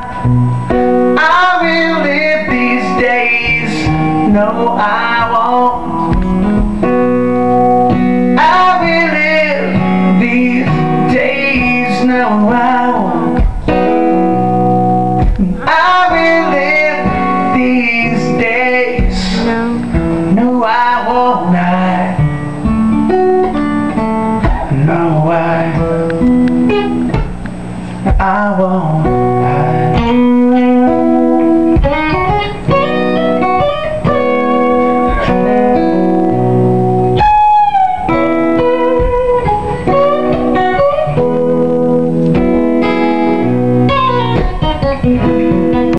I will live these days. No, I won't. I will live these days. No, I won't. I will live these days. No, I won't. No, I won't.